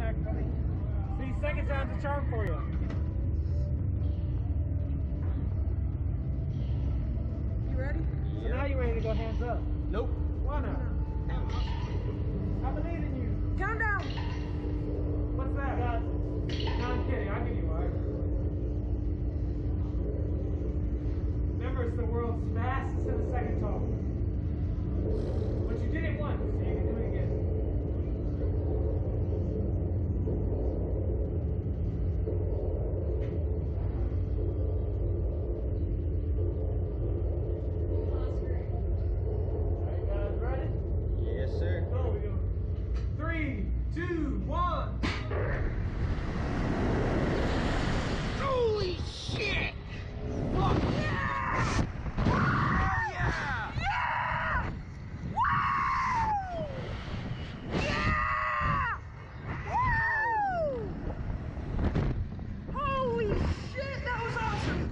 back, buddy. See, second time's a charm for you. You ready? So now you're ready to go hands up. Nope. Why not? I believe in you. Countdown. What's that? No, I'm kidding. I'll give you one. Remember, it's the world's fastest in the second talk. But you did it once, so you can do it again. Alright, guys, ready? Yes, sir. Go, we go. 3, 2, 1. Holy shit! Fuck yeah! Oh yeah! Yeah! Woo! Yeah! Woo! Holy shit, that was awesome!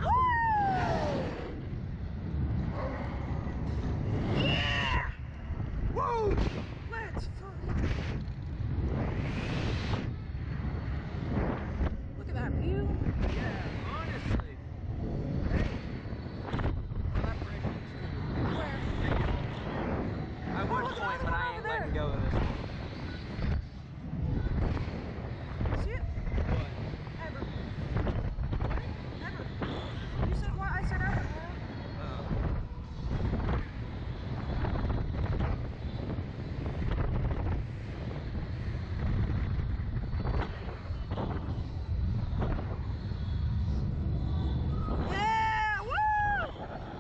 Woo! Yeah! Whoa! Let's fucking... Look at that view. Yeah, honestly. Hey. That bridge looks cool. Where? I would look, point, there's but one I ain't over letting there. go of this one. See it? What? Ever. Ever. You said what? I said ever. Yeah! Woo!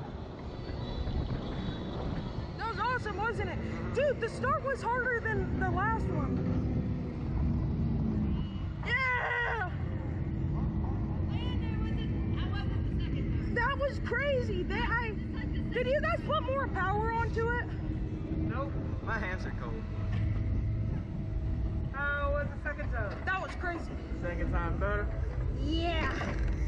That was awesome, wasn't it? Dude, the start was harder than the last one. Yeah! That was crazy. Did you guys put more power onto it? Nope. My hands are cold. How was the second time? That was crazy. Second time better. Yeah.